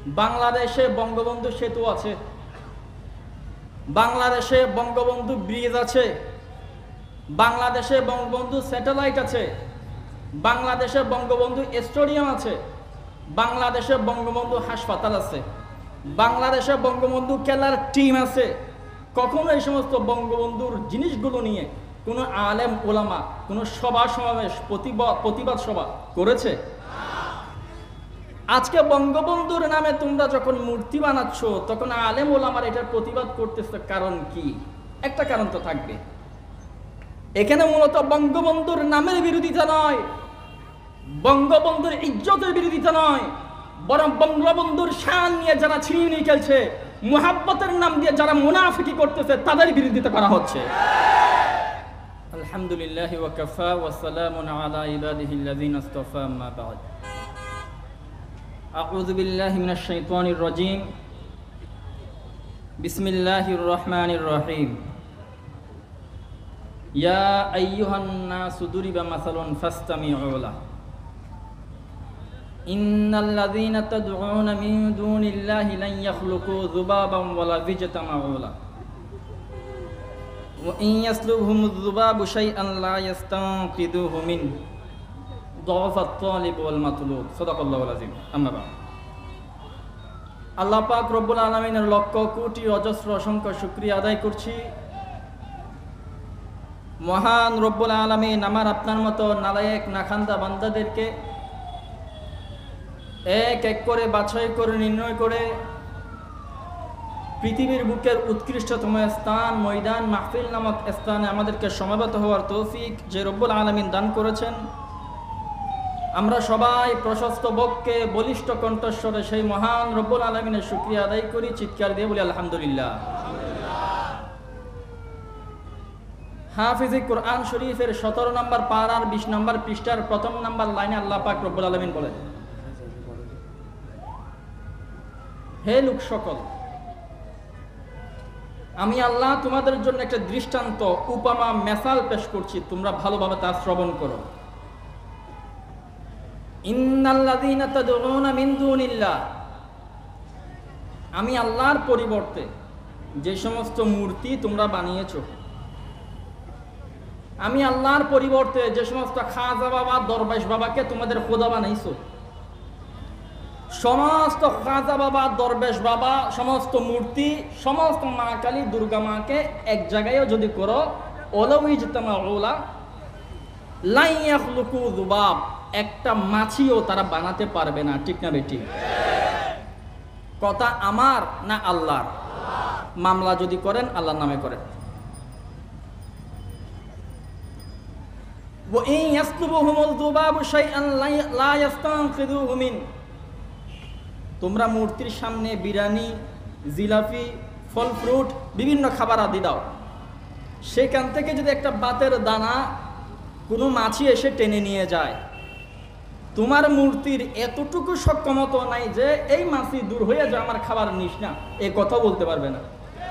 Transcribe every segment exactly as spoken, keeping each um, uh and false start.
বাংলাদেশে বঙ্গবন্ধু সেতু আছে, বাংলাদেশে বঙ্গবন্ধু ব্রিজ আছে, বাংলাদেশে বঙ্গবন্ধু স্যাটেলাইট আছে, বাংলাদেশে বঙ্গবন্ধু স্টেডিয়াম আছে, বাংলাদেশে বঙ্গবন্ধু হাসপাতাল আছে, বাংলাদেশে বঙ্গবন্ধু খেলার টিম আছে। কখনো এই সমস্ত বঙ্গবন্ধুর জিনিসগুলো নিয়ে কোনো আলেম ওলামা কোনো সভা সমাবেশ প্রতিবাদ সভা করেছে? আজকে বঙ্গবন্ধুর নামে তোমরা যখন মূর্তি বানাচ্ছ তখন আলেম ওলামার এটার প্রতিবাদ করতেছে, কারণ কি? একটা কারণ তো থাকবে। এখানে মূলত বঙ্গবন্ধুর নামের বিরোধিতা নয়, বঙ্গবন্ধুর ইজ্জতের বিরোধিতা নয়, বরং বঙ্গবন্ধুর শান নিয়ে যারা ছিনিয়ে খেলছে, মুহাব্বতের নাম দিয়ে যারা মুনাফিকি করতেছে তাদের বিরোধিতা করা হচ্ছে। আলহামদুলিল্লাহি ওয়া কাফা ওয়া সালামুন আলা ইবাদিহিল্লাযিনা ইসতাফা, আম্মা বা'দ। আউযু বিল্লাহি মিনাশ শাইতানির রাজীম। বিসমিল্লাহির রহমানির রহিম। ইয়া আইয়ুহান নাসু দুরিবা মাসালুন ফাসতামিউ লাহু। ইন্নাল্লাযীনা তাদউনা মিন দুনিল্লাহি লান ইয়াখলুকু যুবাবান ওয়ালা ইয়াজতামাউ লাহু ওয়া ইন ইয়াসলুবহুমুয যুবাবু শাইআন লা ইয়াস্তানকিদুহু মিন দুআফাত তালিব ওয়াল মাতলুব। সাদাকাল্লাহুল আযীম। আম্মা বা'দ। আল্লাহ পাক রব্বুল আলামিনের লক্ষ কোটি অজস্র অসংখ্য শুকরিয়া আদায় করছি। মহান রব্বুল আলামিন আমার আপনার মতো নালায়েক নাখান্দা বান্দাদেরকে এক এক করে বাছাই করে নির্ণয় করে পৃথিবীর বুকের উৎকৃষ্টতম স্থান ময়দান মাহফিল নামক স্থানে আমাদেরকে সমবেত হওয়ার তৌফিক যে রব্বুল আলামিন দান করেছেন, আমরা সবাই প্রশস্ত বক্ষে বলিষ্ঠ কণ্ঠস্বরে সেই মহান রব্বুল আলামিনের শুকরিয়া আদায় করি, চিৎকার দিয়ে বলি আলহামদুলিল্লাহ। হাফিজে কোরআন শরীফের সতেরো নম্বর পারার বিশ নম্বর পৃষ্ঠার প্রথম নম্বর লাইনে আল্লাহ পাক রব্বুল আলামিন বলেন, হে লোক সকল, আমি আল্লাহ তোমাদের জন্য একটা দৃষ্টান্ত উপমা মেসাল পেশ করছি, তোমরা ভালোভাবে তা শ্রবণ করো। ইন্নাল্লাযীনা তাদউনা মিন দুনিল্লাহ, আমি আল্লাহর পরিবর্তে যে সমস্ত মূর্তি তোমরা বানিয়েছো, আমি আল্লাহর পরিবর্তে যে সমস্ত খাজা বাবা দরবেশ বাবাকে তোমাদের খোদা বানাইছো, সমস্ত খাজা বাবা দরবেশ বাবা সমস্ত মূর্তি সমস্ত মা কালী দুর্গা মাকে এক জায়গায় যদি করো, ওলাউ ইজতামাউ লাহু লা ইয়াখলুকু যুবাব, একটা মাছিও তারা বানাতে পারবে না। ঠিক না বেটি? কথা আমার না আল্লাহর? মামলা যদি করেন আল্লাহর নামে করেন। ওয়া ইন ইয়াসলুবহুমুল যুবাবু শাইআন লা ইয়াস্তানকিদুহু মিন, তোমরা মূর্তির সামনে বিরিয়ানি জিলাপি ফল ফ্রুট বিভিন্ন খাবার আদি দাও, সেখান থেকে যদি একটা বাতের দানা কোনো মাছি এসে টেনে নিয়ে যায়, তোমার মূর্তির এতটুকু সক্ষমতা নাই যে এই মাছি দূর হয়ে যায় আমার খাবার নিস না, এ কথা বলতে পারবে না।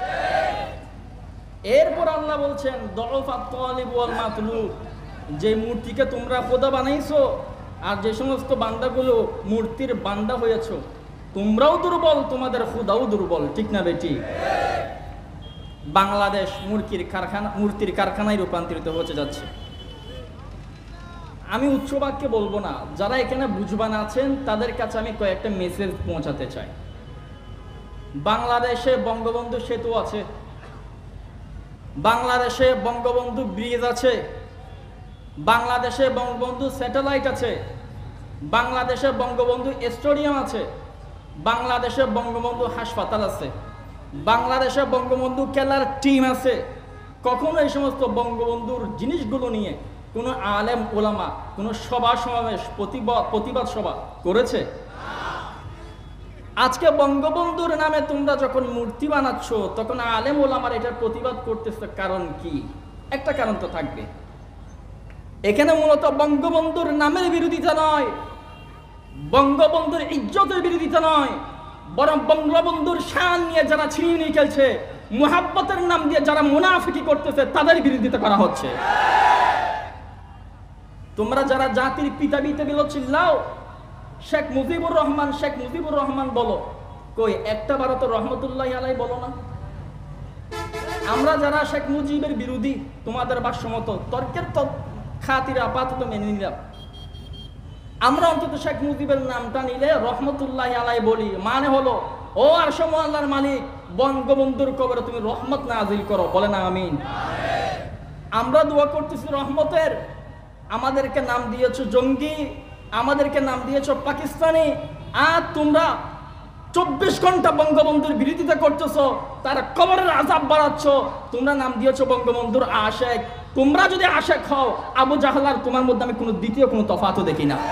এরপর আল্লাহ বলছেন দুআফাত তালিব ওয়াল মাতলুব, যে মূর্তিকে তোমরা খোদা বানাইছো আর যে সমস্ত বান্দাগুলো মূর্তির বান্দা হয়েছো, তোমরাও দুর্বল, তোমাদের খোদাও দুর্বল। ঠিক না বেটি? বাংলাদেশ মূর্তির কারখানা মূর্তির কারখানায় রূপান্তরিত হতে যাচ্ছে। আমি উচ্চ বাক্যে বলবো না, যারা এখানে বুঝবান আছেন তাদের কাছে আমি কয়েকটা মেসেজ পৌঁছাতে চাই। বাংলাদেশে বঙ্গবন্ধু সেতু আছে, বাংলাদেশে বঙ্গবন্ধু ব্রিজ আছে, বাংলাদেশে বঙ্গবন্ধু স্যাটেলাইট আছে, বাংলাদেশে বঙ্গবন্ধু স্টেডিয়াম আছে, বাংলাদেশে বঙ্গবন্ধু হাসপাতাল আছে, বাংলাদেশে বঙ্গবন্ধু খেলার টিম আছে। কখনো এই সমস্ত বঙ্গবন্ধুর জিনিসগুলো নিয়ে কোনো আলেম ওলামা কোনো সভা সমাবেশ প্রতিবাদ সভা করেছে? আজকে বঙ্গবন্ধুর নামে তোমরা যখন মূর্তি বানাচ্ছ তখন আলেম ওলামার এটার প্রতিবাদ করতেছে, কারণ কি? একটা কারণ তো থাকবে। এখানে মূলত বঙ্গবন্ধুর নামের বিরোধিতা নয়, বঙ্গবন্ধুর ইজ্জতের বিরোধিতা নয়, বরং বঙ্গবন্ধুর শান নিয়ে যারা ছিনিয়ে খেলছে, মুহাব্বতের নাম দিয়ে যারা মুনাফিকি করতেছে তাদের বিরোধিতা করা হচ্ছে। তোমরা যারা জাতির পিতা বিতে বিলো চিল্লাও, শেখ মুজিবুর রহমান শেখ মুজিবুর রহমান বলো, কই একটা বারো তো রহমতুল্লাহি আলাই বলো না। আমরা যারা শেখ মুজিবের বিরোধী তোমাদের ভাষ্যমত তর্কের খাতিরে আপাতত মেনে নিলাম, আমরা অন্তত শেখ মুজিবের নামটা নিলে রহমতুল্লাহি আলাই বলি, মানে হলো ও আরশ আল্লাহর মালিক বঙ্গবন্ধুর কবরে তুমি রহমত নাজিল করো, বলে না আমিন। আমরা দোয়া করতেছি রহমতের, আমাদেরকে নাম দিয়েছো জঙ্গি, আমাদেরকে নাম দিয়েছো পাকিস্তানি, আর তোমরা চব্বিশ ঘন্টা বঙ্গবন্ধুর বিরোধিতা করতেছো, তার কবরের আযাব বাড়াচ্ছ, তোমরা নাম দিয়েছো বঙ্গবন্ধুর আশেক। তোমরা যদি আশেক হও, আবু জাহল আর তোমার মধ্যে আমি কোনো দ্বিতীয় কোনো তফাতও দেখি না।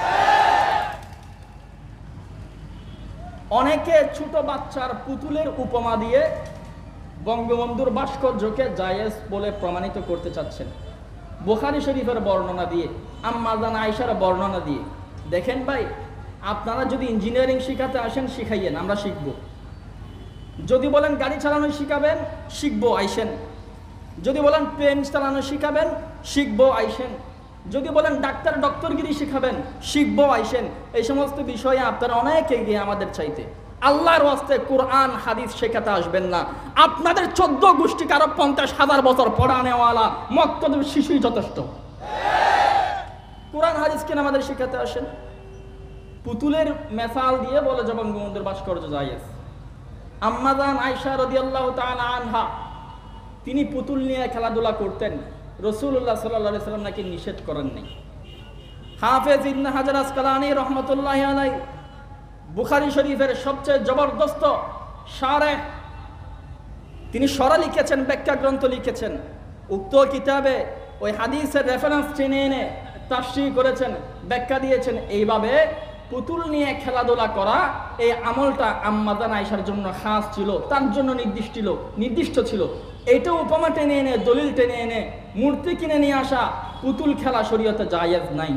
অনেকে ছোট বাচ্চার পুতুলের উপমা দিয়ে বঙ্গবন্ধুর ভাস্কর্যকে জায়েজ বলে প্রমাণিত করতে চাচ্ছেন, বুখারী শরীফের বর্ণনা দিয়ে, আম্মা জান আয়েশার বর্ণনা দিয়ে। দেখেন ভাই, আপনারা যদি ইঞ্জিনিয়ারিং শিখাতে আসেন শিখাইয়েন, আমরা শিখব। যদি বলেন গাড়ি চালানো শিখাবেন, শিখবো, আইসেন। যদি বলেন প্লেন চালানো শিখাবেন, শিখবো, আইসেন। যদি বলেন ডাক্তার ডক্টরগিরি শিখাবেন, শিখবো, আইসেন। এই সমস্ত বিষয়ে আপনারা অনেক এগিয়ে আমাদের চাইতে। আল্লাহর ওয়াস্তে কোরআন হাদিস শেখাতে আসবেন না। আপনাদের চোদ্দ গোষ্ঠী কারো পঞ্চাশ হাজার বছর পড়া নেওয়ালা মক্তবের শিশুই যথেষ্ট। কোরআন হাদিস কেন আমাদের শেখাতে আসেন? পুতুলের মেসাল দিয়ে বলে যে বঙ্গবন্ধুর ভাস্কর্য জায়েজ। আম্মা জান আয়েশা রাদিয়াল্লাহু তাআলা আনহা, তিনি পুতুল নিয়ে খেলাধুলা করতেন, রাসূলুল্লাহ সাল্লাল্লাহু আলাইহি সাল্লাম নাকি নিষেধ করেন নাই। হাফেজ ইবনে হাজার আসকালানী রহমাতুল্লাহি আলাইহি বুখারী শরীফের সবচেয়ে জবরদস্ত শারেহ, তিনি সরা লিখেছেন, ব্যাখ্যা গ্রন্থ লিখেছেন। উক্ত কিতাবে ওই হাদিসের রেফারেন্স টেনে এনে তাফসীর করেছেন, ব্যাখ্যা দিয়েছেন এইভাবে, পুতুল নিয়ে খেলাধুলা করা এই আমলটা আম্মা জান আয়েশার জন্য খাস ছিল, তার জন্য নির্দিষ্ট ছিল নির্দিষ্ট ছিল এইটা উপমা টেনে এনে, দলিল টেনে এনে মূর্তি কিনে নিয়ে আসা পুতুল খেলা শরীয়তে জায়েজ নাই।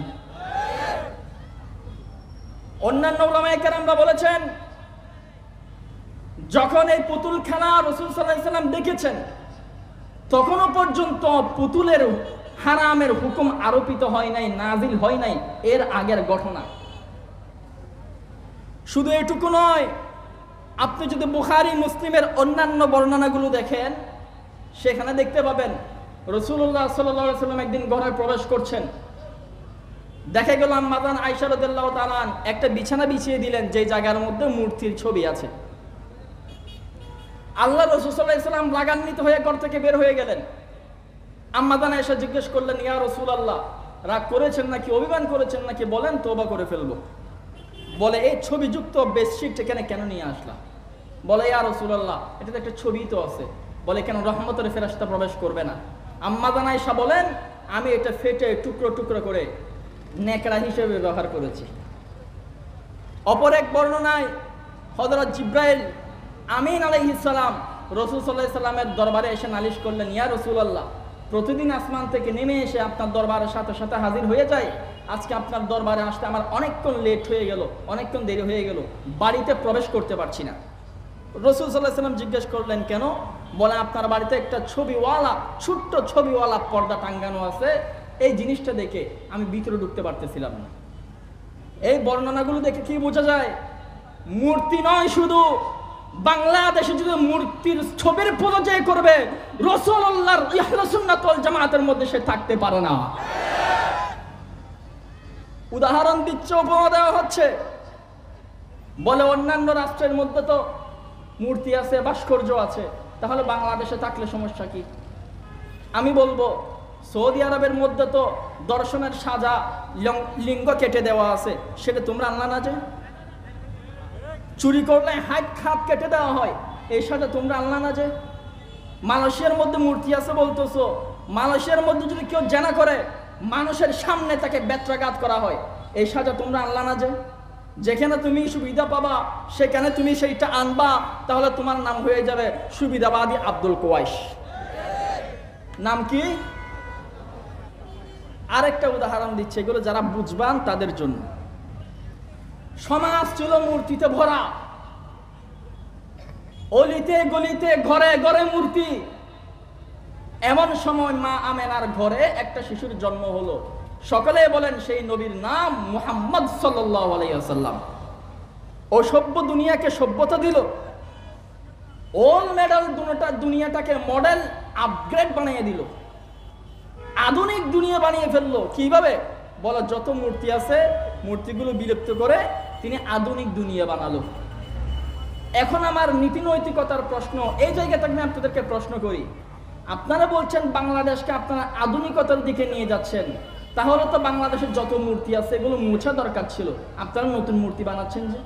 অন্যান্য উলামায়ে কেরামরা বলেছেন, যখন এই পুতুল খেলা রাসূল সাল্লাল্লাহু আলাইহি সাল্লাম দেখেছেন, তখনও পর্যন্ত পুতুলের হারামের হুকুম আরোপিত হয় নাই, নাজিল হয় নাই, এর আগের ঘটনা। শুধু এটুকু নয়, আপনি যদি বুখারী মুসলিমের অন্যান্য বর্ণনাগুলো দেখেন, সেখানে দেখতে পাবেন রাসূলুল্লাহ সাল্লাল্লাহু আলাইহি সাল্লাম একদিন ঘরে প্রবেশ করছেন, দেখা গেল আম্মা জান আয়েশা রাদিয়াল্লাহু তাআলা একটা বিছানা বিছিয়ে দিলেন, যে জায়গার মধ্যে মূর্তির ছবি আছে। আল্লাহ রাসূল সাল্লাল্লাহু আলাইহি সাল্লাম রাগান্বিত হয়ে ঘর থেকে বের হয়ে গেলেন। আম্মা জান আয়েশা জিজ্ঞেস করলেন, ইয়া রাসূলুল্লাহ, রাগ করেছেন নাকি, অভিমান করেছেন নাকি, বলেন তওবা করে ফেলবো। বলে, এই ছবিযুক্ত বেডশিট এখানে কেন নিয়ে আসলা? বলে, ইয়া রাসূলুল্লাহ, এটা তো একটা ছবি তো আছে। বলে, কেন রহমতের ফেরেশতা প্রবেশ করবে না? আম্মা জান আয়েশা বলেন, আমি এটা ফেটে টুকরো টুকরো করে নেকড়া হিসেবে ব্যবহার করেছি। অপর এক বর্ণনায় হযরত জিব্রাইল আমিন আলাইহিস সালাম রাসূল সাল্লাল্লাহু আলাইহি সাল্লামের দরবারে এসে নালিশ করলেন, ইয়া রাসূলুল্লাহ, প্রতিদিন আসমান থেকে নেমে এসে আপনার দরবারের সাথে সাথে হাজির হয়ে যায়, আজকে আপনার দরবারে আসতে আমার অনেকক্ষণ লেট হয়ে গেল, অনেকক্ষণ দেরি হয়ে গেল, বাড়িতে প্রবেশ করতে পারছি না। রাসূল সাল্লাল্লাহু আলাইহি সাল্লাম জিজ্ঞেস করলেন, কেন? বলে, আপনার বাড়িতে একটা ছবিওয়ালা, ছোট্ট ছবিওয়ালা পর্দা টাঙ্গানো আছে, এই জিনিসটা দেখে আমি ভিতরে ঢুকতে পারতেছিলাম না। এই বর্ণনাগুলো দেখে কি বোঝা যায়? মূর্তি নয় শুধু, বাংলাদেশে যদি মূর্তির ছবির পুজো যে করবে, রাসূলুল্লাহর আহলে সুন্নাত ওয়াল জামাতের মধ্যে সে থাকতে পারে না। উদাহরণ দিচ্ছে, উপমা দেওয়া হচ্ছে। বলে, অন্যান্য রাষ্ট্রের মধ্যে তো মূর্তি আছে, ভাস্কর্য আছে, তাহলে বাংলাদেশে থাকলে সমস্যা কি? আমি বলবো, সৌদি আরবের মধ্যে তো দর্শনের সাজা, লিঙ্গ কেটে দেওয়া আছে, সেটা তোমরা আনলা না? যে চুরি করলে হাত খাপ কেটে দেওয়া হয়, এই সাজা তোমরা আনলা না? যে মালয়েশিয়ার মধ্যে মূর্তি আছে বলতেছো, মালয়েশিয়ার মধ্যে যদি কেউ জেনা করে মানুষের সামনে তাকে বেত্রাঘাত করা হয়, এই সাজা তোমরা আনলা না? যে যেখানে তুমি সুবিধা পাবা সেখানে তুমি সেইটা আনবা, তাহলে তোমার নাম হয়ে যাবে সুবিধাবাদী আব্দুল কোয়াইশ। নাম কি? আরেকটা উদাহরণ দিচ্ছে, এগুলো যারা বুঝবান তাদের জন্য। সমাজ ছিল মূর্তিতে ভরা, অলিতে গলিতে ঘরে ঘরে মূর্তি। এমন সময় মা আমেনার ঘরে একটা শিশুর জন্ম হলো। সকলে বলেন সেই নবীর নাম মুহাম্মদ সাল্লাল্লাহু আলাইহি ওয়াসাল্লাম। অসভ্য দুনিয়াকে সভ্যতা দিল, ওল্ড মেডাল দুনিয়াটা দুনিয়াটাকে মডেল আপগ্রেড বানিয়ে দিল, আধুনিক দুনিয়া বানিয়ে ফেললো। কিভাবে বলো? যত মূর্তি আছে মূর্তিগুলো বিলুপ্ত করে তিনি আধুনিক দুনিয়া বানালো। এখন আমার নীতি নৈতিকতার প্রশ্ন, এই জায়গাতে আমি আপনাদেরকে প্রশ্ন করি, আপনারা বলছেন বাংলাদেশকে আপনারা আধুনিকতার দিকে নিয়ে যাচ্ছেন, তাহলে তো বাংলাদেশের যত মূর্তি আছে এগুলো মোছা দরকার ছিল। আপনারা নতুন মূর্তি বানাচ্ছেন, যে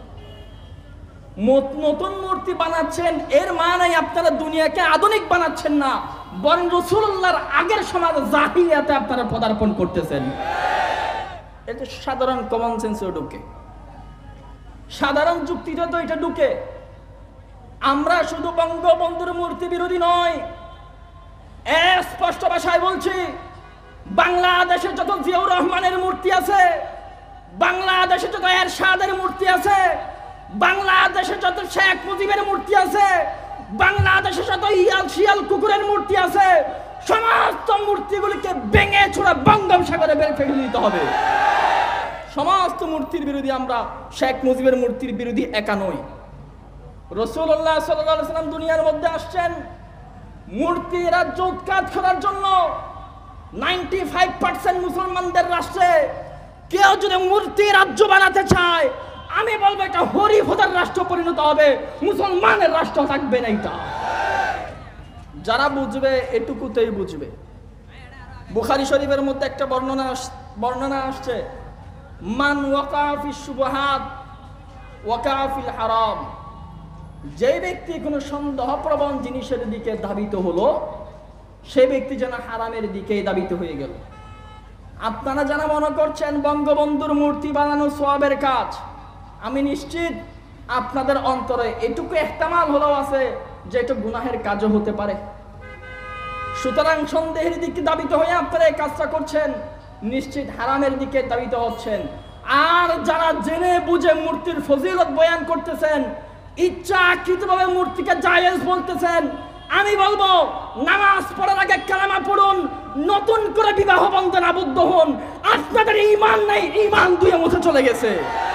নতুন মূর্তি বানাচ্ছেন এর মানে আপনারা দুনিয়াকে আধুনিক বানাচ্ছেন না, বরং রাসূলুল্লাহর আগের সমাজ জাহিলিয়াতে আপনারা পদার্পণ করতেছেন। এটা সাধারণ কমন সেন্সে ঢুকে, সাধারণ যুক্তিতে তো এটা ঢুকে। আমরা শুধু বঙ্গবন্ধুর মূর্তি বিরোধী নয়, স্পষ্ট ভাষায় বলছি, বাংলাদেশে যত জিয়াউর রহমানের মূর্তি আছে, বাংলাদেশে যত এরশাদের মূর্তি আছে, বাংলাদেশে যত শেখ মুজিবের মূর্তি আছে, বাংলাদেশে যত ইয়াল শিয়াল কুকুরের মূর্তি আছে, সমস্ত মূর্তিগুলিকে ভেঙে ছোড়া বঙ্গোপসাগরে বের ফেলে দিতে হবে। সমস্ত মূর্তির বিরোধী আমরা, শেখ মুজিবের মূর্তির বিরোধী একা নই। রাসূলুল্লাহ সাল্লাল্লাহু আলাইহি ওয়াসাল্লাম দুনিয়ার মধ্যে আসছেন মূর্তি রাজ্য উৎখাত করার জন্য। নাইনটি ফাইভ পার্সেন্ট মুসলমানদের রাষ্ট্রে কেউ যদি মূর্তি রাজ্য বানাতে চায়, আমি বলবো এটা হরিফোদার রাষ্ট্র পরিণত হবে, মুসলমানের রাষ্ট্র থাকবে না। এটা যারা বুঝবে এটুকুতেই বুঝবে। বুখারী শরীফের মধ্যে একটা বর্ণনা বর্ণনা আসছে, মান ওয়াকা ফিশ শুবহাত ওয়াকা ফিল হারাম। যে ব্যক্তি কোনো সন্দেহপ্রবণ জিনিসের দিকে ধাবিত হলো, সে ব্যক্তি যেন হারামের দিকেই ধাবিত হয়ে গেল। আপনারা যারা মনে করছেন বঙ্গবন্ধুর মূর্তি বানানো সওয়াবের কাজ, আমি নিশ্চিত আপনাদের অন্তরে এটুকু ইহতিমাল হলেও আছে যে এটা গুনাহের কাজও হতে পারে। সুতরাং সন্দেহের দিকে ধাবিত হয়ে আপনারা এই কাজটা করছেন, নিশ্চিত হারামের দিকে ধাবিত হচ্ছেন। আর যারা জেনে বুঝে মূর্তির ফজিলত বয়ান করতেছেন, ইচ্ছাকৃতভাবে মূর্তিকে জায়েজ বলতেছেন, আমি বলবো নামাজ পড়ার আগে কালেমা পড়ুন, নতুন করে বিবাহ বন্ধনে আবদ্ধ হন। আপনাদের ঈমান নাই, ঈমান দুয়ে মুছে চলে গেছে।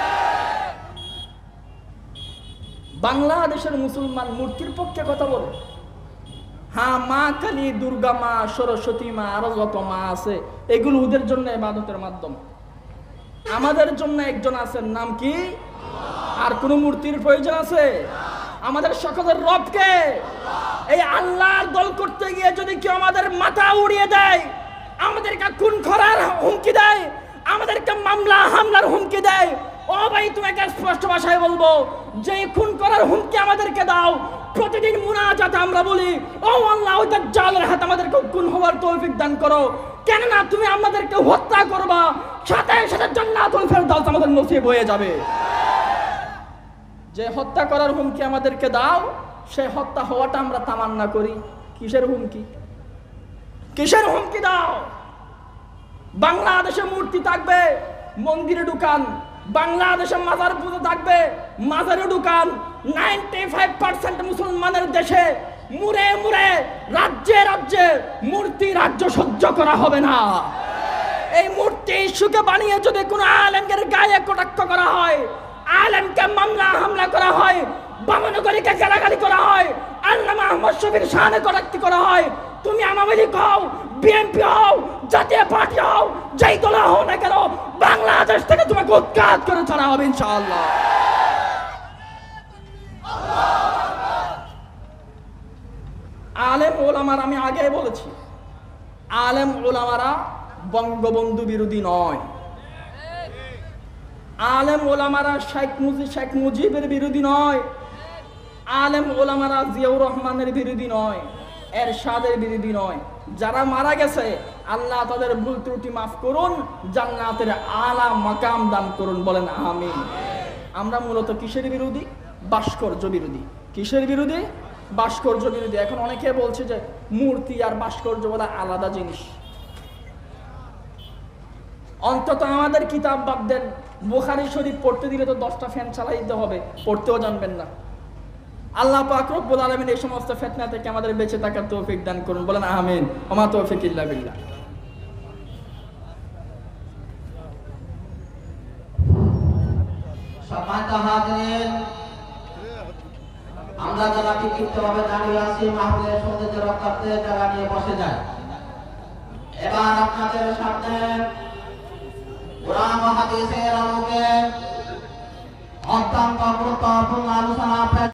বাংলাদেশের মুসলমান মূর্তির পক্ষে কথা বলে, হ্যাঁ মা কালী, দুর্গা মা, সরস্বতী মা, আরো যত মা আছে এগুলো ওদের জন্য ইবাদতের মাধ্যম। আমাদের জন্য একজন আছেন, নাম কি? আর কোন মূর্তির প্রয়োজন আছে? আমাদের সকলের রবকে। এই আল্লাহর দল করতে গিয়ে যদি কেউ আমাদের মাথা উড়িয়ে দেয়, আমাদেরকে খুন করার হুমকি দেয়, আমাদেরকে মামলা হামলার হুমকি দেয়, ও ভাই তোমাকে স্পষ্ট ভাষায় বলবো, যে খুন করার হুমকি আমাদেরকে দাও, প্রতিদিন মুনাজাতে আমরা বলি, ও আল্লাহ ওই দাজ্জালের হাতে আমাদেরকে খুন হওয়ার তৌফিক দান করো, কেননা তুমি আমাদেরকে হত্যা করবা, সাথে সাথে জান্নাতুল ফেরদাউস আমাদের নসিব হয়ে যাবে। যে হত্যা করার হুমকি আমাদেরকে দাও, সে হত্যা হওয়াটা আমরা তামান্না করি। কিসের হুমকি? কিসের হুমকি দাও? বাংলাদেশে মূর্তি থাকবে, মন্দিরে ঢুকান। বাংলাদেশে মাজার পুজো থাকবে, মাজারে ঢুকান। নাইনটি ফাইভ পার্সেন্ট মুসলমানের দেশে মুড়ে মুড়ে রাজ্যে রাজ্যে মূর্তি রাজ্য সহ্য করা হবে না। এই মূর্তি ইস্যুকে বানিয়ে যদি কোনো আলেমের গায়ে কটাক্ষ করা হয়, আলেমকে মামলা হামলা করা হয়, বামনগরীকে গালাগালি করা হয়, আল্লামা আহমদ শফির শানে কটাক্ষ করা হয়, তুমি আওয়ামী লীগ হও, বিএনপি হও, জাতীয় পার্টি হও, যেই দল হও না কেন, বাংলাদেশ থেকে তোমাকে উৎখাত করে ছাড়া হবে ইনশাআল্লাহ। আলেম ওলামারা, আমি আগে বলেছি, আলেম ওলামারা বঙ্গবন্ধু বিরোধী নয়। আলেম ওলামারা শেখ মুজিব শেখ মুজিবের বিরোধী নয়। আলেম ওলামারা জিয়াউর রহমানের বিরোধী নয়, এরশাদের বিরোধী নয়। যারা মারা গেছে আল্লাহ তাদের ভুল ত্রুটি মাফ করুন, জান্নাতের আলা মাকাম দান করুন, বলেন আমিন। আমরা মূলত কিসের বিরোধী? ভাস্কর্য বিরোধী। কিসের বিরোধী? ভাস্কর্য বিরোধী। এখন অনেকে বলছে যে মূর্তি আর ভাস্কর্য বলা আলাদা জিনিস। অন্তত আমাদের কিতাব বাদ দেন, বুখারী শরীফ পড়তে দিলে তো দশটা ফ্যান চালাই দিতে হবে, পড়তেও জানবেন না। আল্লাহ পাক রব্বুল আলামিন এই সমস্ত ফিতনা থেকে আমাদের বেঁচে থাকার তৌফিক দান করুন, বলেন আমিন। ওমা তৌফিক ইল্লা বিল্লাহ। সম্মানিত হাজিরিন, আমরা যারা বিক্ষিপ্তভাবে দাঁড়িয়ে আছি মাহফিলের সৌন্দর্য রক্ষার্থে জায়গা নিয়ে বসে যায়। এবার আপনাদের সামনে কোরআন ও হাদিসের আলোকে অত্যন্ত গুরুত্বপূর্ণ আলোচনা